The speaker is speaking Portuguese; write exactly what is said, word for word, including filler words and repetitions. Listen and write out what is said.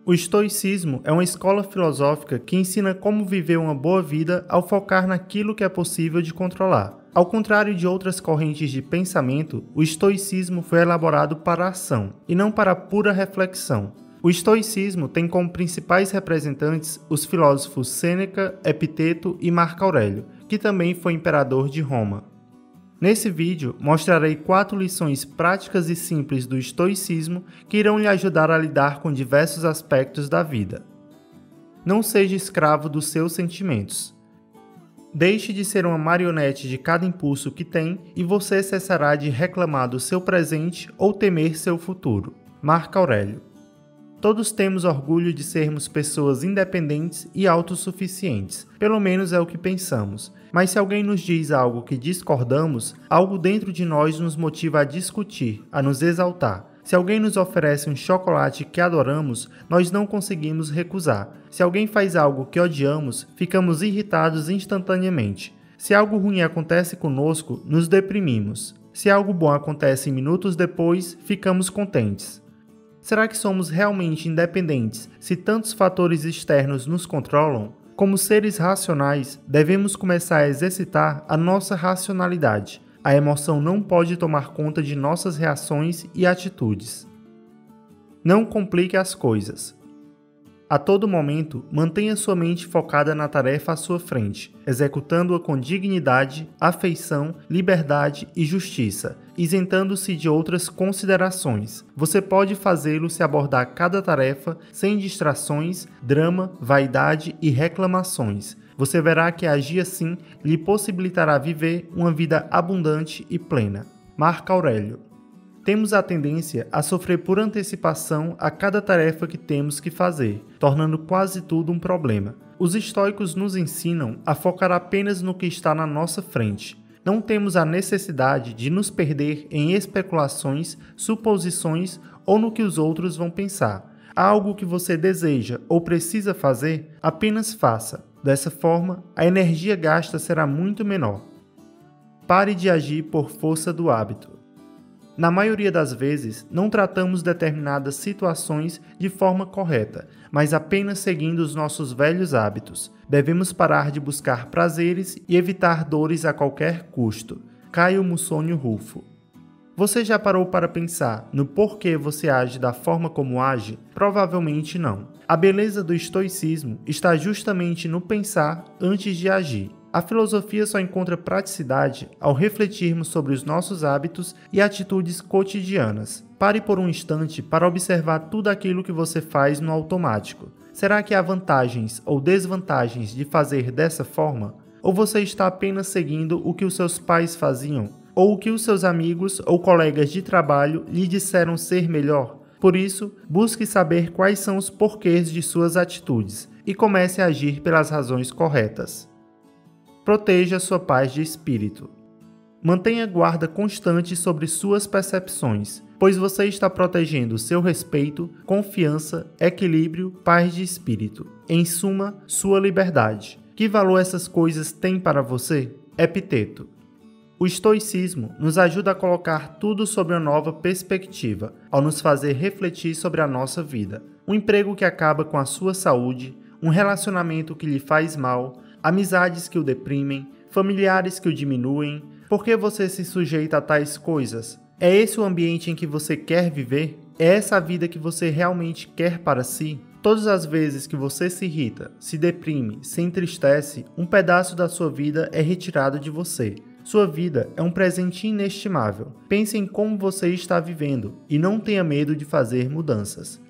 O estoicismo é uma escola filosófica que ensina como viver uma boa vida ao focar naquilo que é possível de controlar. Ao contrário de outras correntes de pensamento, o estoicismo foi elaborado para a ação, e não para a pura reflexão. O estoicismo tem como principais representantes os filósofos Sêneca, Epiteto e Marco Aurélio, que também foi imperador de Roma. Nesse vídeo, mostrarei quatro lições práticas e simples do estoicismo que irão lhe ajudar a lidar com diversos aspectos da vida. Não seja escravo dos seus sentimentos. Deixe de ser uma marionete de cada impulso que tem e você cessará de reclamar do seu presente ou temer seu futuro. Marco Aurélio. Todos temos orgulho de sermos pessoas independentes e autossuficientes, pelo menos é o que pensamos. Mas se alguém nos diz algo que discordamos, algo dentro de nós nos motiva a discutir, a nos exaltar. Se alguém nos oferece um chocolate que adoramos, nós não conseguimos recusar. Se alguém faz algo que odiamos, ficamos irritados instantaneamente. Se algo ruim acontece conosco, nos deprimimos. Se algo bom acontece minutos depois, ficamos contentes. Será que somos realmente independentes se tantos fatores externos nos controlam? Como seres racionais, devemos começar a exercitar a nossa racionalidade. A emoção não pode tomar conta de nossas reações e atitudes. Não complique as coisas. A todo momento, mantenha sua mente focada na tarefa à sua frente, executando-a com dignidade, afeição, liberdade e justiça, isentando-se de outras considerações. Você pode fazê-lo se abordar cada tarefa sem distrações, drama, vaidade e reclamações. Você verá que agir assim lhe possibilitará viver uma vida abundante e plena. Marco Aurélio. Temos a tendência a sofrer por antecipação a cada tarefa que temos que fazer, tornando quase tudo um problema. Os estoicos nos ensinam a focar apenas no que está na nossa frente. Não temos a necessidade de nos perder em especulações, suposições ou no que os outros vão pensar. Há algo que você deseja ou precisa fazer, apenas faça. Dessa forma, a energia gasta será muito menor. Pare de agir por força do hábito. Na maioria das vezes, não tratamos determinadas situações de forma correta, mas apenas seguindo os nossos velhos hábitos. Devemos parar de buscar prazeres e evitar dores a qualquer custo. Caio Mussônio Rufo. Você já parou para pensar no porquê você age da forma como age? Provavelmente não. A beleza do estoicismo está justamente no pensar antes de agir. A filosofia só encontra praticidade ao refletirmos sobre os nossos hábitos e atitudes cotidianas. Pare por um instante para observar tudo aquilo que você faz no automático. Será que há vantagens ou desvantagens de fazer dessa forma? Ou você está apenas seguindo o que os seus pais faziam? Ou o que os seus amigos ou colegas de trabalho lhe disseram ser melhor? Por isso, busque saber quais são os porquês de suas atitudes e comece a agir pelas razões corretas. Proteja sua paz de espírito. Mantenha guarda constante sobre suas percepções, pois você está protegendo seu respeito, confiança, equilíbrio, paz de espírito. Em suma, sua liberdade. Que valor essas coisas têm para você? Epiteto. O estoicismo nos ajuda a colocar tudo sob uma nova perspectiva, ao nos fazer refletir sobre a nossa vida. Um emprego que acaba com a sua saúde, um relacionamento que lhe faz mal, amizades que o deprimem, familiares que o diminuem. Por que você se sujeita a tais coisas? É esse o ambiente em que você quer viver? É essa a vida que você realmente quer para si? Todas as vezes que você se irrita, se deprime, se entristece, um pedaço da sua vida é retirado de você. Sua vida é um presente inestimável. Pense em como você está vivendo e não tenha medo de fazer mudanças.